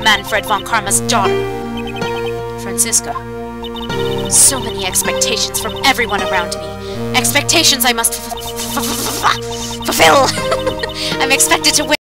Manfred von Karma's daughter, Franziska. So many expectations from everyone around me. Expectations I must fulfill! I'm expected to win.